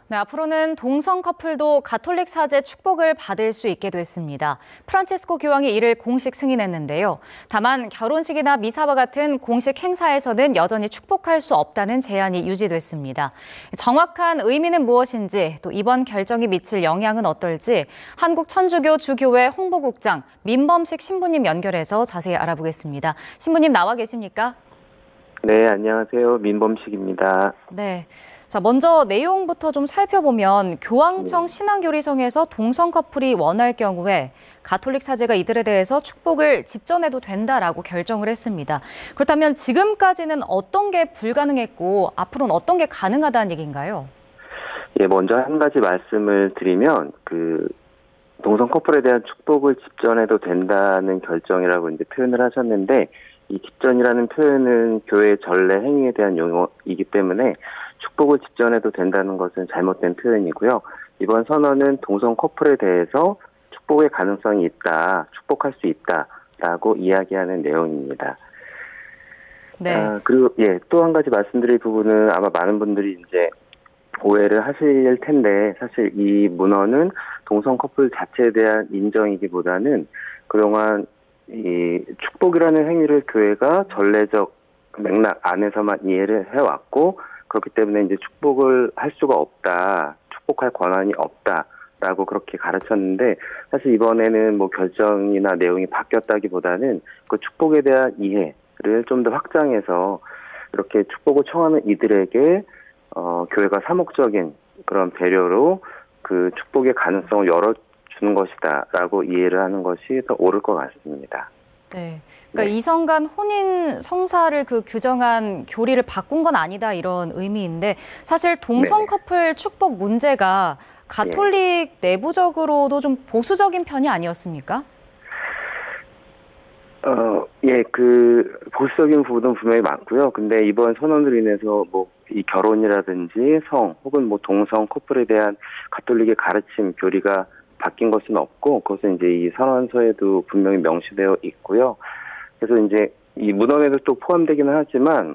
네, 앞으로는 동성 커플도 가톨릭 사제 축복을 받을 수 있게 됐습니다. 프란치스코 교황이 이를 공식 승인했는데요. 다만 결혼식이나 미사와 같은 공식 행사에서는 여전히 축복할 수 없다는 제한이 유지됐습니다. 정확한 의미는 무엇인지, 또 이번 결정이 미칠 영향은 어떨지 한국천주교 주교회 홍보국장 민범식 신부님 연결해서 자세히 알아보겠습니다. 신부님 나와 계십니까? 네, 안녕하세요. 민범식입니다. 네. 자, 먼저 내용부터 좀 살펴보면 교황청 신앙교리성에서 동성 커플이 원할 경우에 가톨릭 사제가 이들에 대해서 축복을 집전해도 된다라고 결정을 했습니다. 그렇다면 지금까지는 어떤 게 불가능했고 앞으로는 어떤 게 가능하다는 얘기인가요? 예, 먼저 한 가지 말씀을 드리면 동성 커플에 대한 축복을 집전해도 된다는 결정이라고 이제 표현을 하셨는데, 이 집전이라는 표현은 교회의 전례 행위에 대한 용어이기 때문에 축복을 집전해도 된다는 것은 잘못된 표현이고요. 이번 선언은 동성 커플에 대해서 축복의 가능성이 있다, 축복할 수 있다라고 이야기하는 내용입니다. 네. 그리고 또 한 가지 말씀드릴 부분은 아마 많은 분들이 이제 오해를 하실 텐데, 사실 이 문헌은 동성 커플 자체에 대한 인정이기보다는 그동안 이 축복이라는 행위를 교회가 전례적 맥락 안에서만 이해를 해왔고, 그렇기 때문에 이제 축복을 할 수가 없다, 축복할 권한이 없다라고 그렇게 가르쳤는데, 사실 이번에는 뭐 결정이나 내용이 바뀌었다기보다는 그 축복에 대한 이해를 좀 더 확장해서 이렇게 축복을 청하는 이들에게 교회가 사목적인 그런 배려로 그 축복의 가능성을 열어주는 것이다라고 이해를 하는 것이 더 옳을 것 같습니다. 네. 그러니까 이성 간 혼인 성사를 규정한 교리를 바꾼 건 아니다 이런 의미인데, 사실 동성 커플 축복 문제가 가톨릭 내부적으로도 좀 보수적인 편이 아니었습니까? 그 보수적인 부분은 분명히 많고요. 근데 이번 선언으로 인해서 뭐 이 결혼이라든지 성 혹은 뭐 동성 커플에 대한 가톨릭의 가르침 교리가 바뀐 것은 없고, 그것은 이제 이 선언서에도 분명히 명시되어 있고요. 그래서 이제 이 문헌에도 또 포함되기는 하지만,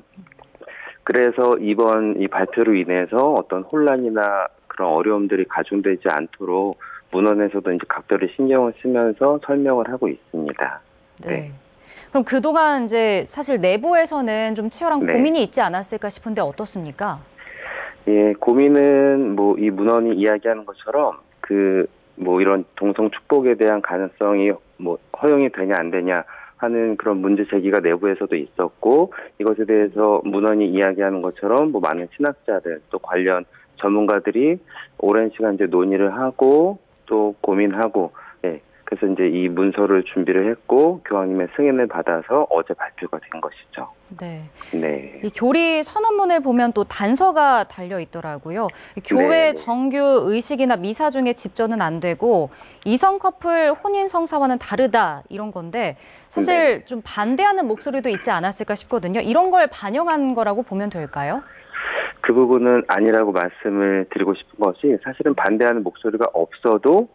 그래서 이번 이 발표로 인해서 어떤 혼란이나 그런 어려움들이 가중되지 않도록 문헌에서도 이제 각별히 신경을 쓰면서 설명을 하고 있습니다. 네. 그럼 그동안 이제 사실 내부에서는 좀 치열한 고민이 있지 않았을까 싶은데 어떻습니까? 예, 고민은 뭐 이 문헌이 이야기하는 것처럼 뭐 이런 동성 축복에 대한 가능성이 뭐 허용이 되냐 안 되냐 하는 그런 문제 제기가 내부에서도 있었고, 이것에 대해서 문헌이 이야기하는 것처럼 뭐 많은 신학자들 또 관련 전문가들이 오랜 시간 이제 논의를 하고 또 고민하고, 그래서 이제 이 문서를 준비를 했고 교황님의 승인을 받아서 어제 발표가 된 것이죠. 네. 네. 이 교리 선언문을 보면 또 단서가 달려 있더라고요. 교회 정규 의식이나 미사 중에 집전은 안 되고 이성 커플 혼인 성사와는 다르다 이런 건데, 사실 좀 반대하는 목소리도 있지 않았을까 싶거든요. 이런 걸 반영한 거라고 보면 될까요? 그 부분은 아니라고 말씀을 드리고 싶은 것이, 사실은 반대하는 목소리가 없어도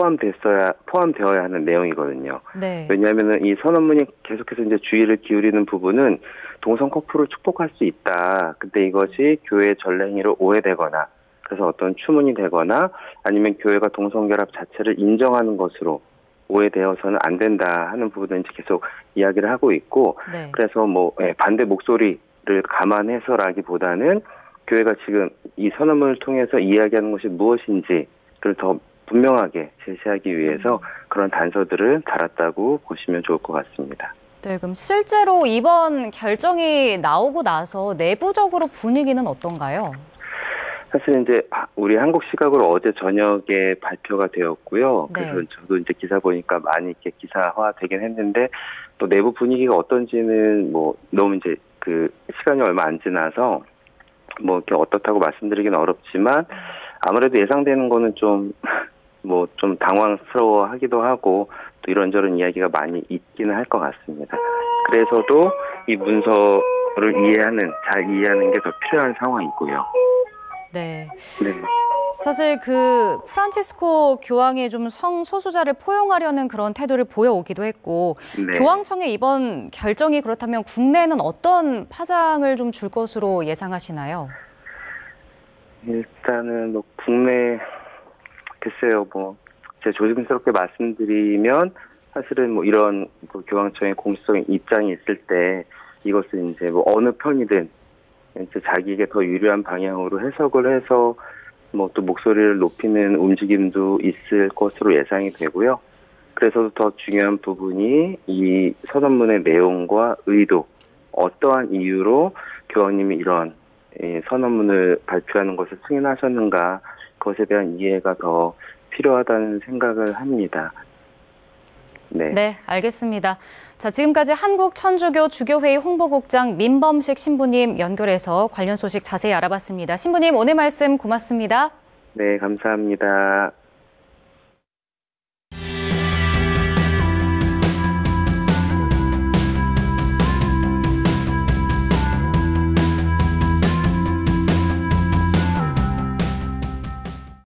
포함되어야 하는 내용이거든요. 네. 왜냐하면 이 선언문이 계속해서 이제 주의를 기울이는 부분은 동성 커플을 축복할 수 있다. 근데 이것이 교회의 전례 행위로 오해되거나, 그래서 어떤 추문이 되거나 아니면 교회가 동성 결합 자체를 인정하는 것으로 오해되어서는 안 된다 하는 부분을 이제 계속 이야기를 하고 있고, 그래서 뭐 반대 목소리를 감안해서라기보다는 교회가 지금 이 선언문을 통해서 이야기하는 것이 무엇인지를 더 분명하게 제시하기 위해서 그런 단서들을 달았다고 보시면 좋을 것 같습니다. 네, 그럼 실제로 이번 결정이 나오고 나서 내부적으로 분위기는 어떤가요? 사실 이제 우리 한국 시각으로 어제 저녁에 발표가 되었고요. 그래서 저도 이제 기사 보니까 많이 이렇게 기사화 되긴 했는데, 또 내부 분위기가 어떤지는 뭐 너무 이제 시간이 얼마 안 지나서 뭐 이렇게 어떻다고 말씀드리기는 어렵지만, 아무래도 예상되는 거는 좀 당황스러워 하기도 하고, 또 이런저런 이야기가 많이 있기는 할 것 같습니다. 그래서도 이 문서를 잘 이해하는 게 더 필요한 상황이고요. 네. 사실 프란치스코 교황이 좀 성소수자를 포용하려는 그런 태도를 보여오기도 했고, 교황청의 이번 결정이 그렇다면 국내에는 어떤 파장을 좀 줄 것으로 예상하시나요? 일단은 뭐 국내 글쎄요, 뭐 제가 조심스럽게 말씀드리면 사실은 뭐 이런 그 교황청의 공식적인 입장이 있을 때 이것을 이제 뭐 어느 편이든 이제 자기에게 더 유리한 방향으로 해석을 해서 뭐 또 목소리를 높이는 움직임도 있을 것으로 예상이 되고요. 그래서 더 중요한 부분이 이 선언문의 내용과 의도, 어떠한 이유로 교황님이 이런 선언문을 발표하는 것을 승인하셨는가, 그것에 대한 이해가 더 필요하다는 생각을 합니다. 네, 알겠습니다. 자, 지금까지 한국천주교 주교회의 홍보국장 민범식 신부님 연결해서 관련 소식 자세히 알아봤습니다. 신부님, 오늘 말씀 고맙습니다. 네, 감사합니다.